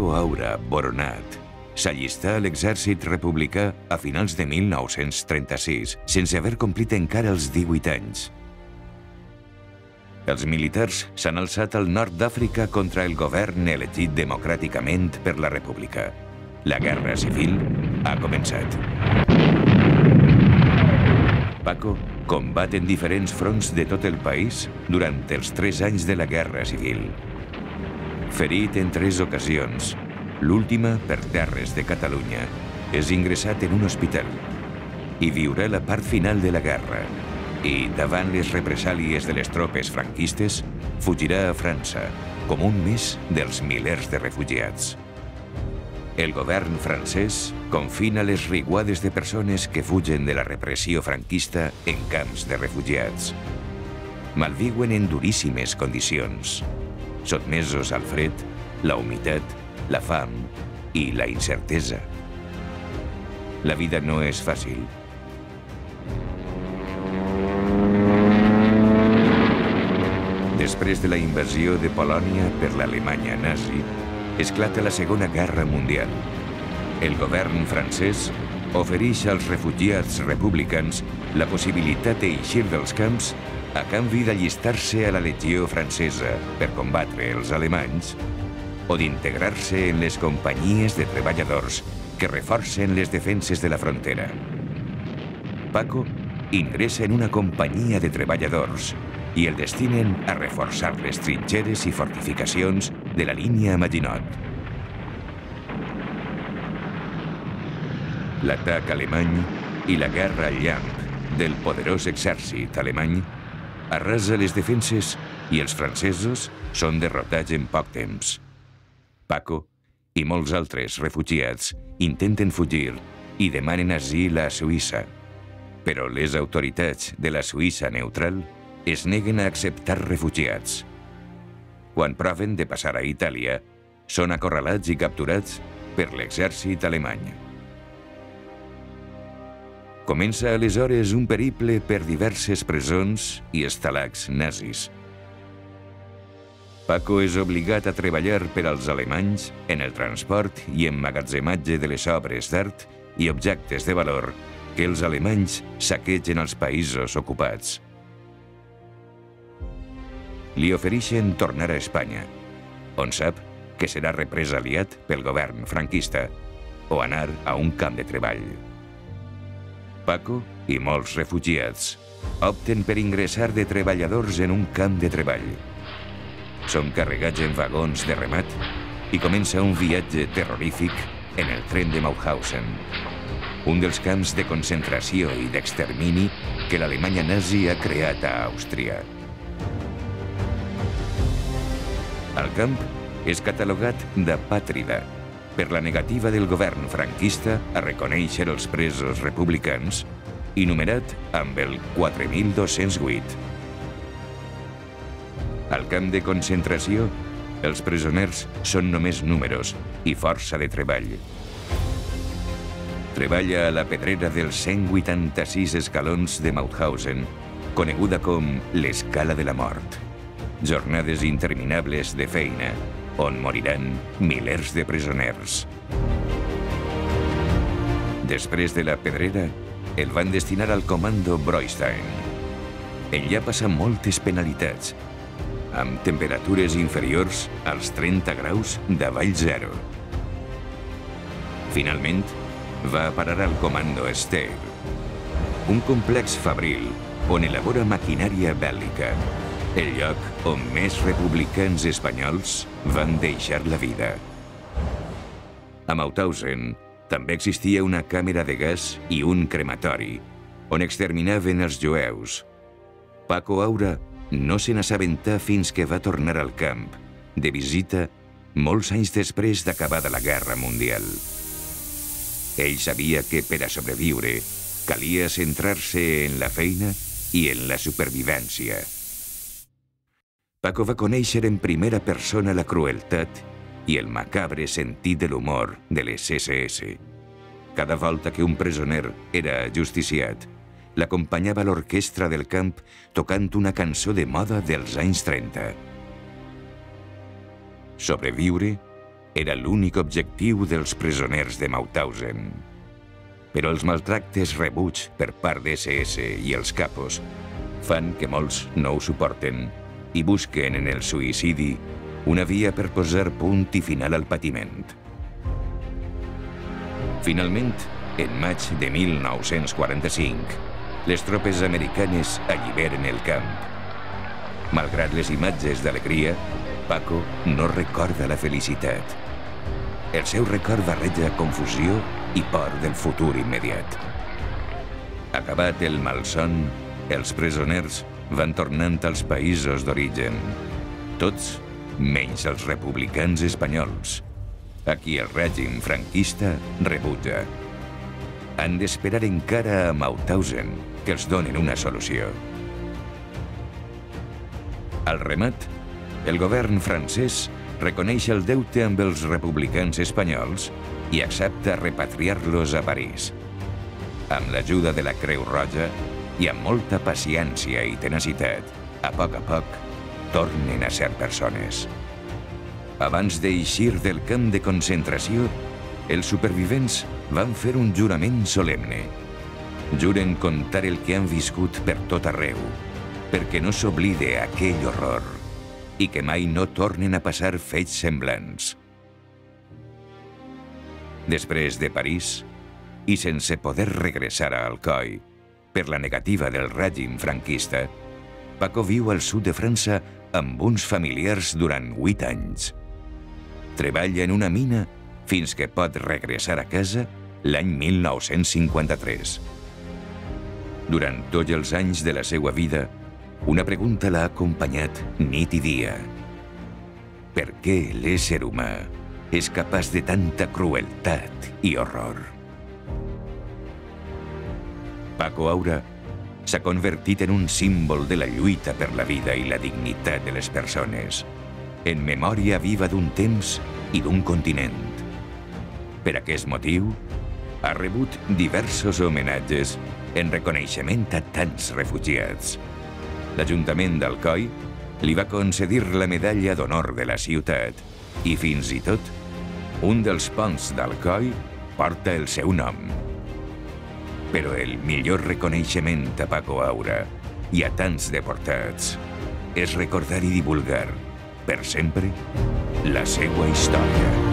Paco Aura Boronat s'allistà a l'exèrcit republicà a finals de 1936, sense haver complit encara els 18 anys. Els militars s'han alçat al nord d'Àfrica contra el govern elegit democràticament per la República. La guerra civil ha començat. Paco combat en diferents fronts de tot el país durant els 3 anys de la Guerra Civil. Ferit en 3 ocasions, l'última per terres de Catalunya, és ingressat en un hospital. Hi viurà la part final de la guerra i, davant les represàlies de les tropes franquistes, fugirà a França, com un més dels milers de refugiats. El govern francès confina les riuades de persones que fugen de la repressió franquista en camps de refugiats. Malviuen en duríssimes condicions, sotmesos al fred, la humitat, la fam i la incertesa. La vida no és fàcil. Després de la invasió de Polònia per l'Alemanya nazi, esclata la Segona Guerra Mundial. El govern francès ofereix als refugiats republicans la possibilitat d'eixir dels camps a canvi d'allistar-se a la Legió Francesa per combatre els alemanys o d'integrar-se en les companyies de treballadors que reforcen les defenses de la frontera. Paco ingressa en una companyia de treballadors i el destinen a reforçar les trinxeres i fortificacions de la línia Maginot. L'atac alemany i la guerra al llamp del poderós exèrcit alemany arrasa les defenses i els francesos són derrotats en poc temps. Paco i molts altres refugiats intenten fugir i demanen asil a Suïssa, però les autoritats de la Suïssa neutral es neguen a acceptar refugiats. Quan proven de passar a Itàlia, són acorralats i capturats per l'exèrcit alemany. Comença aleshores un periple per diverses presons i estalacs nazis. Paco és obligat a treballar per als alemanys en el transport i emmagatzematge de les obres d'art i objectes de valor que els alemanys saquegen als països ocupats. Li ofereixen tornar a Espanya, on sap que serà represaliat pel govern franquista, o anar a un camp de treball. Paco i molts refugiats opten per ingressar de treballadors en un camp de treball. Són carregats en vagons de remat i comença un viatge terrorífic en el tren de Mauthausen, un dels camps de concentració i d'extermini que l'Alemanya nazi ha creat a Àustria. El camp és catalogat d'apàtrida per la negativa del govern franquista a reconèixer els presos republicans i numerat amb el 4208. Al camp de concentració, els presoners són només números i força de treball. Treballa a la pedrera dels 186 escalons de Mauthausen, coneguda com l'escala de la mort. Jornades interminables de feina, on moriran milers de presoners. Després de la pedrera, el van destinar al comando Broistein. Allà passa moltes penalitats, amb temperatures inferiors als 30 graus davall zero. Finalment, va a parar al comando Steyr, un complex fabril on elabora maquinària bèl·lica, el lloc on més republicans espanyols van deixar la vida. A Mauthausen també existia una càmera de gas i un crematori, on exterminaven els jueus. Paco Aura no se n'assabentà fins que va tornar al camp, de visita, molts anys després d'acabada la Guerra Mundial. Ell sabia que per a sobreviure calia centrar-se en la feina i en la supervivència. Paco va conèixer en primera persona la crueltat i el macabre sentit de l'humor de les SS. Cada volta que un presoner era ajusticiat, l'acompanyava l'orquestra del camp tocant una cançó de moda dels anys 30. Sobreviure era l'únic objectiu dels presoners de Mauthausen. Però els maltractes rebuts per part d'SS i els capos fan que molts no ho suporten i busquen en el suïcidi una via per posar punt i final al patiment. Finalment, en maig de 1945, les tropes americanes alliberen el camp. Malgrat les imatges d'alegria, Paco no recorda la felicitat. El seu record barreja confusió i por del futur immediat. Acabat el malson, els presoners van tornant als països d'origen. Tots, menys els republicans espanyols, a qui el règim franquista rebutja. Han d'esperar encara a Mauthausen que els donen una solució. Al remat, el govern francès reconeix el deute amb els republicans espanyols i accepta repatriar-los a París. Amb l'ajuda de la Creu Roja i amb molta paciència i tenacitat, a poc, tornen a ser persones. Abans d'eixir del camp de concentració, els supervivents van fer un jurament solemne. Juren contar el que han viscut per tot arreu, perquè no s'oblide aquell horror i que mai no tornen a passar fets semblants. Després de París, i sense poder regressar a Alcoi per la negativa del règim franquista, Paco viu al sud de França amb uns familiars durant 8 anys. Treballa en una mina fins que pot regressar a casa l'any 1953. Durant tots els anys de la seva vida, una pregunta l'ha acompanyat nit i dia. Per què l'ésser humà és capaç de tanta crueltat i horror? Paco Aura s'ha convertit en un símbol de la lluita per la vida i la dignitat de les persones, en memòria viva d'un temps i d'un continent. Per aquest motiu, ha rebut diversos homenatges en reconeixement a tants refugiats. L'Ajuntament d'Alcoi li va concedir la Medalla d'Honor de la ciutat i fins i tot un dels ponts d'Alcoi porta el seu nom. Però el millor reconeixement a Paco Aura i a tants deportats és recordar i divulgar per sempre la seva història.